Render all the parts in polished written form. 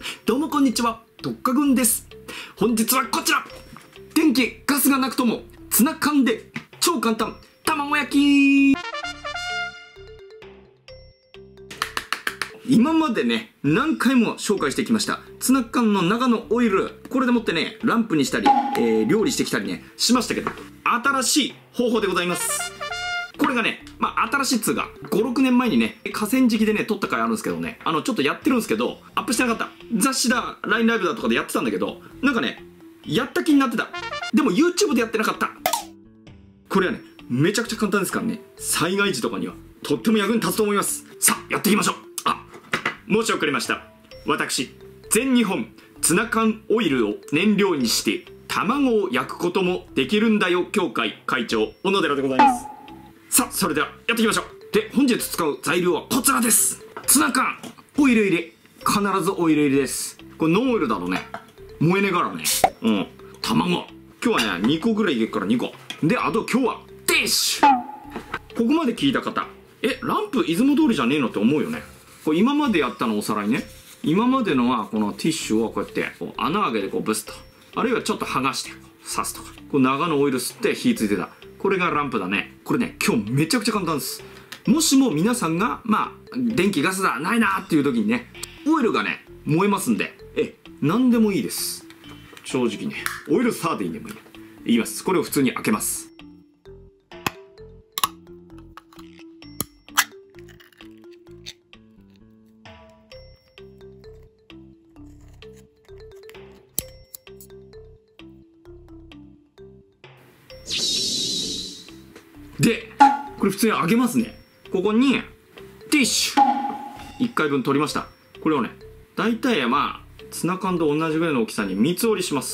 どうもこんにちは、特化軍です。本日はこちら、電気ガスがなくともツナ缶で超簡単卵焼き。今までね、何回も紹介してきましたツナ缶の中のオイル、これでもってね、ランプにしたり、料理してきたりねしましたけど、新しい方法でございます。これがね、新しいっつうが、5、6年前にね、河川敷でね、撮った回あるんですけどね、ちょっとやってるんですけど、アップしてなかった。雑誌だ、LINE ライブだとかでやってたんだけど、なんかね、やった気になってた。でも YouTube でやってなかった。これはね、めちゃくちゃ簡単ですからね、災害時とかには、とっても役に立つと思います。さあ、やっていきましょう。申し遅れました。私、全日本ツナ缶オイルを燃料にして、卵を焼くこともできるんだよ協会会長、小野寺でございます。さあ、それではやっていきましょう。で、本日使う材料はこちらです。ツナ缶、オイル入れ。必ずオイル入れです。これノンオイルだろうね。燃えねえからね。卵。今日はね、2個ぐらい入れるから2個。で、あと今日は、ティッシュ。ここまで聞いた方、ランプ出雲通りじゃねえのって思うよね。これ今までやったのおさらいね。今までのはこのティッシュをこうやってこう穴開けてこうブスと。あるいはちょっと剥がして刺すとか。こう長のオイル吸って火ついてた。これがランプだね。これね、今日めちゃくちゃ簡単です。もしも皆さんが、電気ガスだ、ないなーっていう時にね、オイルがね、燃えますんで、何でもいいです。正直ね、オイルサーディンでもいい。言います。これを普通に開けます。で、これ普通に開けますね。ここにティッシュ1回分取りました。これをね、大体ツナ缶と同じぐらいの大きさに三つ折りします。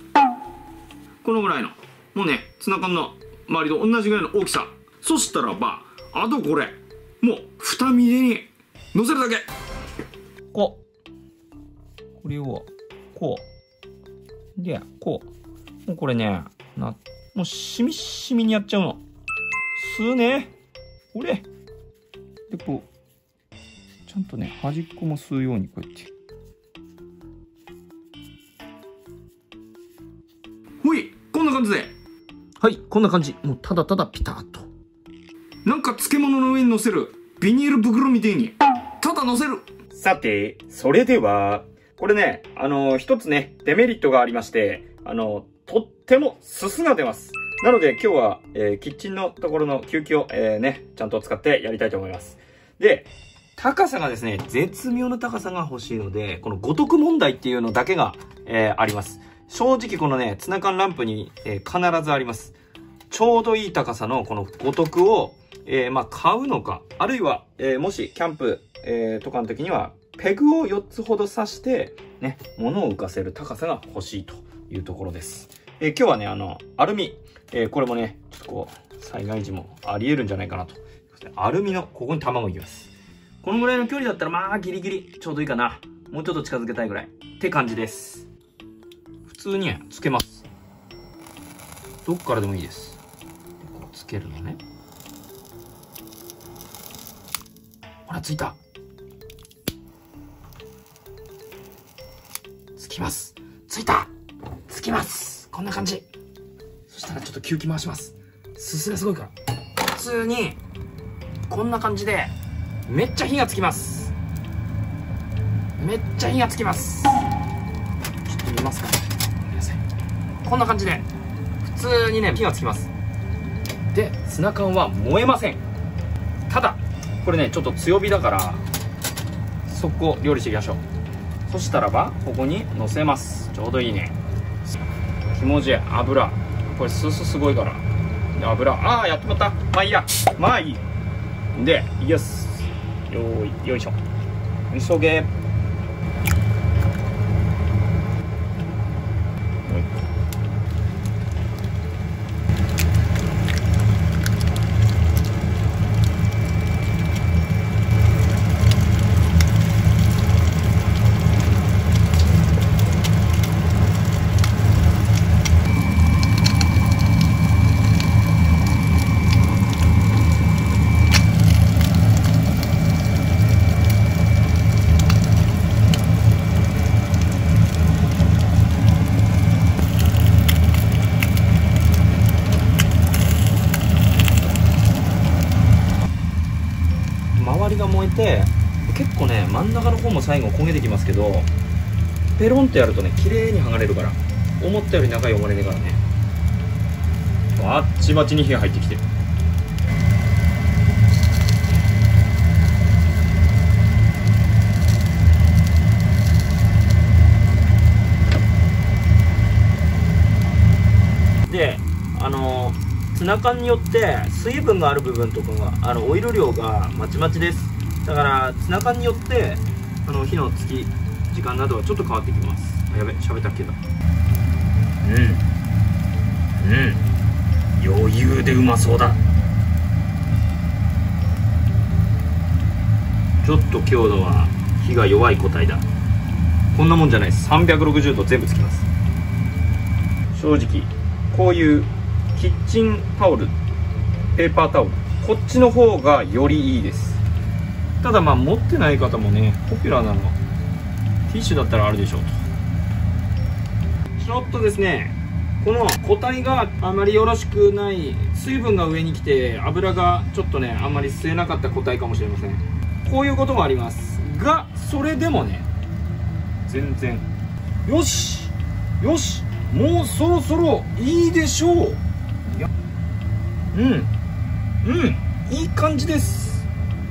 このぐらいの、もうね、ツナ缶の周りと同じぐらいの大きさ。そしたらば、あとこれもう2ミリに乗せるだけ。これをこうで、こうもうこれね、もうしみしみにやっちゃうの。吸うね。これ。で、こう、ちゃんとね、端っこも吸うようにこうやって。ほい、こんな感じで。はい、こんな感じ。もうただただピタッと。なんか漬物の上に乗せるビニール袋みたいに、ただ乗せる。さて、それでは、これね、一つね、デメリットがありまして、とってもすすが出ます。なので今日は、キッチンのところの吸気を、ちゃんと使ってやりたいと思います。で、高さがですね、絶妙な高さが欲しいので、この五徳問題っていうのだけが、あります。正直このね、ツナ缶ランプに、必ずあります。ちょうどいい高さのこの五徳を、買うのか、あるいは、もしキャンプ、とかの時には、ペグを4つほど刺して、ね、物を浮かせる高さが欲しいというところです。今日はね、アルミ、これもね、ちょっとこう、災害時もあり得るんじゃないかなと。アルミの、ここに卵いきます。このぐらいの距離だったら、ギリギリ、ちょうどいいかな。もうちょっと近づけたいぐらい。って感じです。普通につけます。どっからでもいいです。こうつけるのね。ほら、ついた。つきます。ついた。つきます。こんな感じ。そしたらちょっと吸気回します。すすがすごいから。普通に、こんな感じで、めっちゃ火がつきます。めっちゃ火がつきます。ちょっと見ますか。見なさい。こんな感じで、普通にね、火がつきます。で、ツナ缶は燃えません。ただ、これね、ちょっと強火だから、速攻料理していきましょう。そしたらば、ここに乗せます。ちょうどいいね。気持ちいい。油。これすごいから。油。やってもらった。いいや。いい。で、いきます。よいしょ。急げ。 って結構ね、真ん中の方も最後焦げてきますけど、ペロンってやるとね綺麗に剥がれるから、思ったより中汚れねえからね。バッチバチに火が入ってきてる。で、ツナ缶によって水分がある部分とかがオイル量がまちまちです。だからツナ缶によって火のつき時間などはちょっと変わってきます。やべ、喋ったっけだ。余裕でうまそうだ。ちょっと強度は火が弱い個体だ。こんなもんじゃないです。360度全部つきます。正直こういうキッチンタオル、ペーパータオル、こっちの方がよりいいです。ただまあ持ってない方もね、ポピュラーなのはティッシュだったらあるでしょうと。ちょっとですね、この個体があまりよろしくない、水分が上に来て油がちょっとねあんまり吸えなかった個体かもしれません。こういうこともありますが、それでもね全然よしよし、もうそろそろいいでしょう。いい感じです。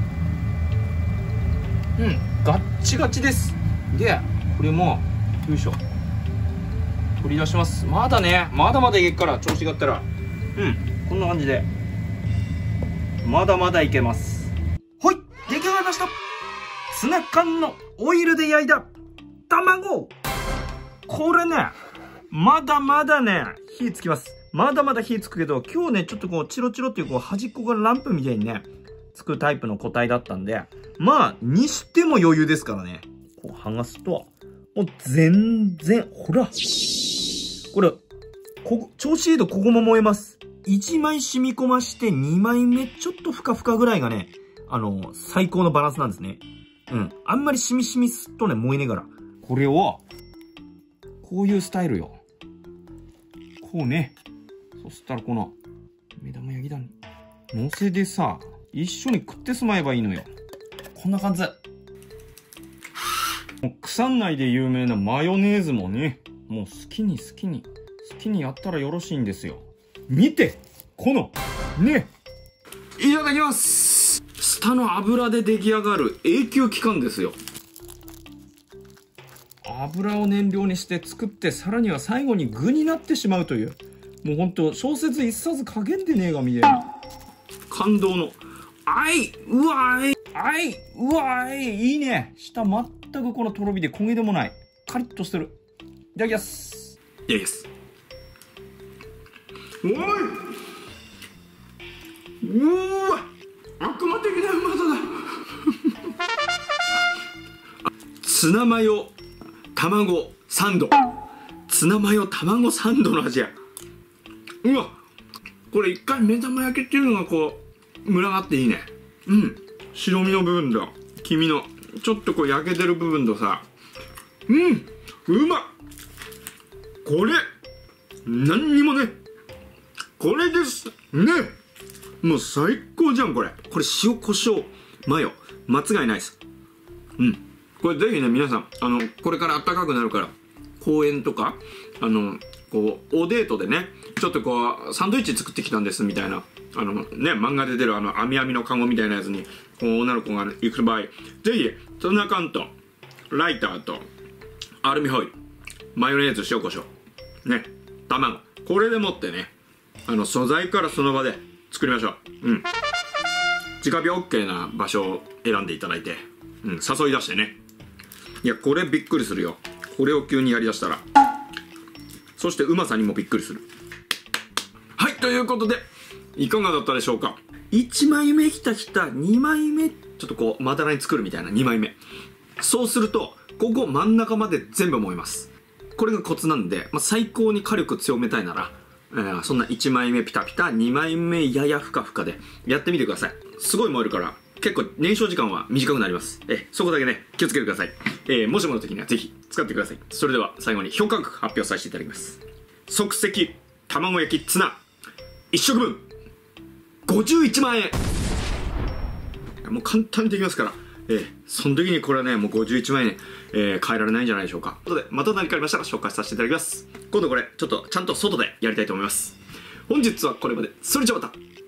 ガッチガチです。でこれもよいしょ取り出します。まだね、まだまだいけっから、調子があったらこんな感じでまだまだいけます。ほい、出来上がりました。ツナ缶のオイルで焼いた卵。これねまだまだね火つきます。まだまだ火つくけど、今日ねちょっとこうチロチロっていうこう端っこからランプみたいにねつくタイプの個体だったんで、まあにしても余裕ですからね。こう剥がすともう全然、ほらこれ調子いいとここも燃えます。1枚染み込まして2枚目ちょっとふかふかぐらいがね最高のバランスなんですね。あんまりしみしみすっとね燃えねえから、これをこういうスタイルよ。こうね。そしたらこの目玉焼きだにのせでさ、一緒に食ってしまえばいいのよ。こんな感じ。もう腐んないで有名なマヨネーズもね、もう好きにやったらよろしいんですよ。見てこのね、いただきます。下の油で出来上がる永久期間ですよ。油を燃料にして作って、さらには最後に具になってしまうという、もうほんと小説一冊加減でねえがみたいな感動のうわいいね。下全くこのとろ火で焦げでもない、カリッとしてる。いただきます。いただきます。おい、うわ悪魔的なうまさだツナマヨ卵サンド、ツナマヨ卵サンドの味や。うわ、これ一回目玉焼きっていうのがこう群がっていいね。白身の部分と黄身のちょっとこう焼けてる部分とさ、うまっ。これ何にもね、これですね。もう最高じゃん。これ塩コショウマヨ間違いないです。これぜひね皆さんこれから暖かくなるから、公園とかこうおデートでね、ちょっとこうサンドイッチ作ってきたんですみたいな漫画で出る網網のカゴみたいなやつにこう女の子が行く場合、ぜひツナ缶とライターとアルミホイル、マヨネーズ、塩コショウね、卵、これでもってね素材からその場で作りましょう。直火 OK な場所を選んでいただいて、誘い出してね。いやこれびっくりするよ、これを急にやりだしたら。そしてうまさにもびっくりする。はい、ということでいかがだったでしょうか。1枚目ひたひた、2枚目ちょっとこうまだらに作るみたいな2枚目。そうするとここ真ん中まで全部燃えます。これがコツなんで、最高に火力強めたいなら、そんな1枚目ピタピタ、2枚目ややふかふかでやってみてください。すごい燃えるから結構燃焼時間は短くなります。そこだけね気をつけてください。もしもの時にはぜひ使ってください。それでは最後に評価額発表させていただきます。即席卵焼きツナ1食分51万円。もう簡単にできますからその時にこれはね、もう51万円、変えられないんじゃないでしょうか。ということで、また何かありましたら紹介させていただきます。今度これ、ちょっとちゃんと外でやりたいと思います。本日はこれまで。それじゃまた。